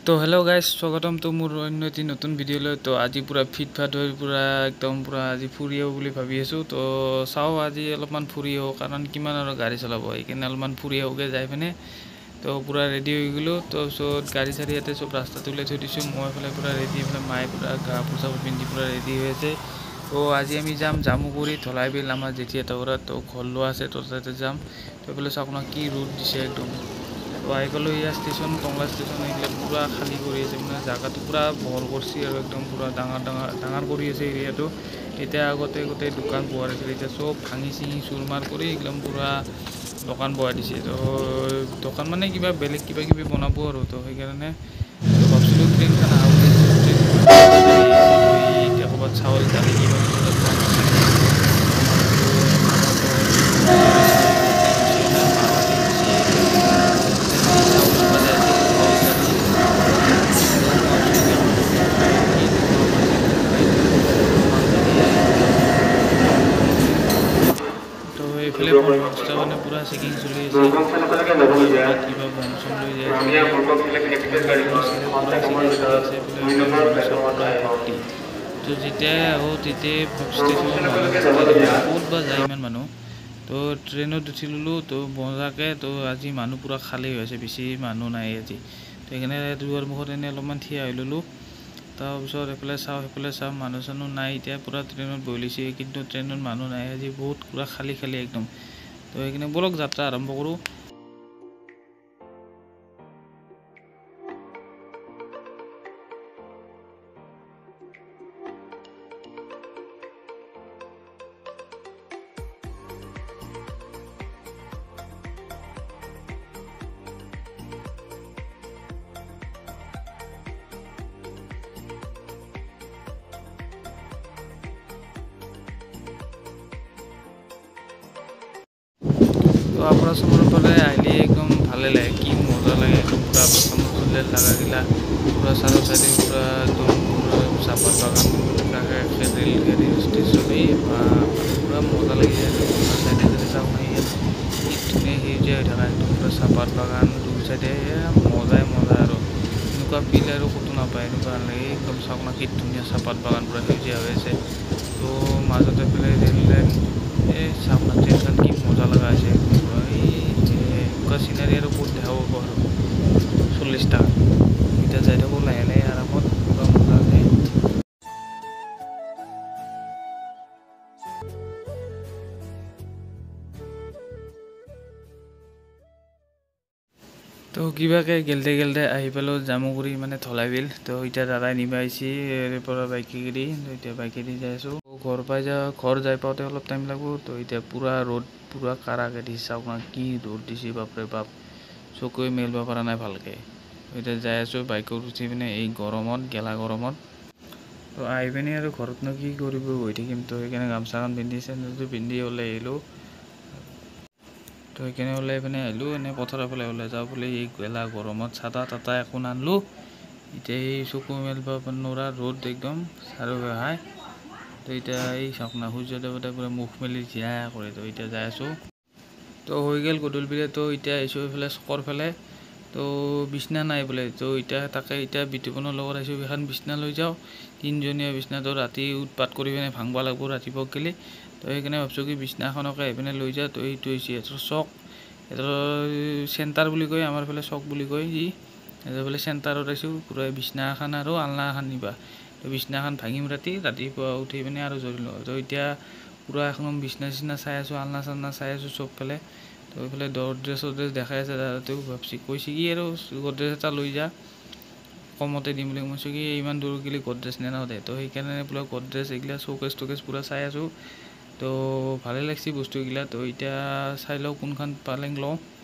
তো hello' guys, স্বাগতম তো মোৰ অন্য এটি নতুন ভিডিঅ'লৈ। তো আজি পুৰা ফিট ফাট হৈ পুৰা একদম পুৰা আজি ফুৰি আহোঁ বুলি ভাবি আছোঁ। তো চাওঁ আজি অলপমান ফুৰি আহোঁ, কাৰণ কিমান আৰু গাড়ী চলাব, সেইকাৰণে অলপমান ফুৰি আহোঁগৈ যাই পিনে। তো পুৰা ৰেডি হৈ গ'লোঁ। তাৰপিছত গাড়ী চাড়ী ইয়াতে চব ৰাস্তাত ওলাই থৈ দিছোঁ। মই এইফালে পুৰা ৰেডি, এইফালে মায়ে পুৰা গা পোছাক পিন্ধি পুৰা ৰেডি হৈ আছে। তো আজি আমি যাম জামুগুৰি ধলাইবিল, আমাৰ জেঠীহঁতৰ ঘৰত। তো ঘৰ লোৱা আছে, তো তাতে যাম। তো এইফালে চাওক না কি ৰ'দ দিছে একদম। তো আহি গ'লোঁ এয়া ষ্টেচন, টংলা ষ্টেচন। এইবিলাক পুৰা খালী কৰি আছে, মানে জেগাটো পুৰা বহল কৰিছে আৰু একদম পুৰা ডাঙৰ কৰি আছে এৰিয়াটো। এতিয়া আগতে গোটেই দোকান পোহাৰ আছিলে, এতিয়া চব ভাঙি চিঙি চুৰমাৰ কৰি একদম পুৰা দোকান বহাই দিছে। তো দোকান মানে কিবা বেলেগ কিবা কিবি বনাব আৰু। তো সেইকাৰণে ভাবছিলোঁ ট্ৰেইনখন আহোঁতে এতিয়া ক'ৰবাত চাউল দালি কিবা এইফালে বনবস্তা মানে পুৰা চেকিং চলি আছে, কিবা বম চম লৈ যায় আছে, ভৰ্তি। তো যেতিয়াই আহোঁ তেতিয়াই ষ্টেচনত ক'ত বা যায় ইমান মানুহ। তো ট্ৰেইনত উঠি ল'লোঁ, তো মজাকৈ। তো আজি মানুহ পুৰা খালী হৈ আছে, বেছি মানুহ নাই আজি। তো সেইকাৰণে দুৱাৰ মুখত এনেই অলপমান থিয় হৈ ল'লোঁ। তাৰপিছত এইফালে চাওঁ সেইফালে চাওঁ, মানুহ চানুহ নাই। এতিয়া পুৰা ট্ৰেইনত বহি লৈছে, কিন্তু ট্ৰেইনত মানুহ নাই আজি, বহুত পুৰা খালী একদম। তো সেইকাৰণে ব'লক যাত্ৰা আৰম্ভ কৰোঁ। তো আপাৰ পৰা আহিলে একদম ভালে লাগে, কি মজা লাগে একদম। পুৰা আপাৰ লাগাগিলা পুৰা চাৰৰ চাইডে পুৰা একদম পুৰা চাহপাত বাগান, ৰেল গাড়ী ষ্টেচন, এই পুৰা মজা লাগি যায়। চাইডে চাইডে চাওক না, ইয়াত কি ধুনীয়া সেউজীয়া হৈ থকা একদম পুৰা চাহপাত বাগান দু চাইডে, মজাই মজা আৰু। এনেকুৱা ফিল আৰু ক'তো নাপায়, এনেকুৱা লাগে একদম। চাওক না কি ধুনীয়া চাহপাত বাগান পুৰা সেউজীয়া হৈ আছে। তো মাজতে পেলাই ৰেল লাইন, এই চাওক না ট্ৰেইনখন কি মজা লগা হৈছে। এনেকুৱা চিনাৰী আৰু ক'ত দেখাব পাৰোঁ। 40 টাকা এতিয়া যাই থাকোঁ লাহে লাহে আৰামত, পুৰা মজাকৈ। তো কিবাকৈ গেলতে আহি পালোঁ জামুগুৰি, মানে ধলাইবিল। তো এতিয়া দাদাই নিব আহিছে ইয়াৰ পৰা বাইকেদি। তো এতিয়া বাইকেদি যাই আছোঁ। ঘৰ যাই পাওঁতে অলপ টাইম লাগিব। তো এতিয়া পুৰা ৰ'দ, পুৰা কাৰাকৈ দিছে। চাওক না কি ৰ'দ দিছে, বাপৰে বাপ, চকুৱে মেলিব পৰা নাই ভালকৈ। এতিয়া যাই আছোঁ বাইকত উঠি পিনে, এই গৰমত, গেলা গৰমত। তো আহি পিনে আৰু ঘৰতনো কি কৰিব, বহি থাকিম। তো সেইকাৰণে গামছাখন পিন্ধি চেণ্ডেলটো পিন্ধি ওলাই আহিলোঁ। তো সেইকাৰণে ওলাই পিনে আহিলোঁ, এনেই পথাৰৰ ফালে ওলাই যাওঁ বুলি। এই গেলা গৰমত চাটা তাটা একো নানিলোঁ। এতিয়া এই চকু মেলিব নোৱাৰা ৰ'দ একদম চাৰো বেহাই। তো এতিয়া এই চাওক না সূৰ্য দেৱতাই পুৰা মুখ মেলি জিয়া কৰে। তো এতিয়া যাই আছোঁ। তো হৈ গ'ল গধূলিবিলে। তো এতিয়া আহিছোঁ এইফালে চকৰ ফালে। তো বিচনা নাই বোলে। তো এতিয়া বিতুপনৰ লগত আহিছোঁ, এখন বিচনা লৈ যাওঁ, 3জনীয়া বিচনাটো ৰাতি উৎপাত কৰি পিনে ভাঙব লাগিব ৰাতিপুৱা গেলি। তো সেইকাৰণে ভাবছোঁ কি বিচনাখনকে আহি পিনে লৈ যাওঁ। তো এইটো হৈছে সিহঁতৰ চক, সিহঁতৰ চেণ্টাৰ বুলি কয়, আমাৰ ফালে চক বুলি কয়। সিহঁতৰ ফালে চেণ্টাৰত আহিছোঁ, পুৰা বিচনা এখন আৰু আলনা এখন নিবা। তো বিচনাখন ভাঙিম ৰাতিপুৱা উঠি পিনে আৰু জৰিলোঁ। তো এতিয়া পুৰা এখন বিচনা চিচনা চাই আছোঁ, আলনা চালনা চাই আছোঁ চবফালে। তো এইফালে গড্ৰেজ দেখাই আছে দাদাতেও, কৈছে কি আৰু গড্ৰেজ এটা লৈ যা, কমতে দিম বুলি। মই কৈছোঁ কি ইমান দূৰ গেলি গড্ৰেজ নেনাও দে। তো সেইকাৰণে পুৰা গড্ৰেজ এইগিলা চৌকেছ টোকেছ পুৰা চাই আছোঁ। তো ভালে লাগিছে বস্তুগিলা। তো এতিয়া চাই লওঁ কোনখন পালেং লওঁ।